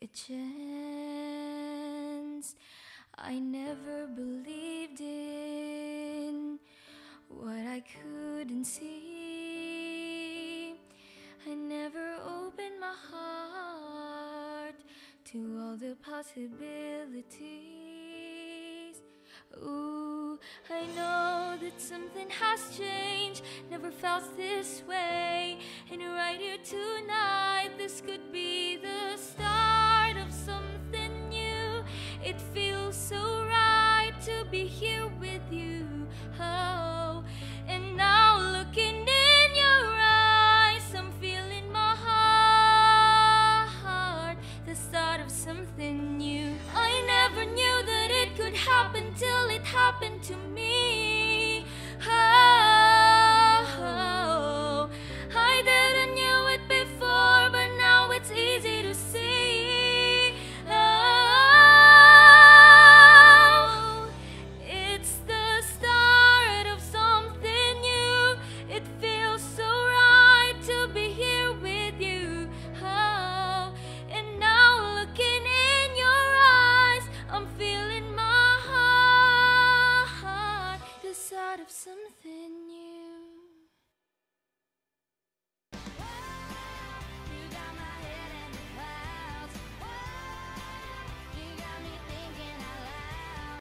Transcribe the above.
chance. I never believed in what I couldn't see. I never opened my heart to all the possibilities. Ooh, I know that something has changed, never felt this way. And right here tonight, this could be the start of something new. It feels so right to be here with you. Oh, and now looking in your eyes, I'm feeling my heart, the start of something new. I never knew that it could happen till it happened to me. Oh, I didn't knew it before, but now it's easy to see. Oh, it's the start of something new. It feels so right to be here with you. Oh, and now looking in your eyes, I'm feeling my heart, the start of something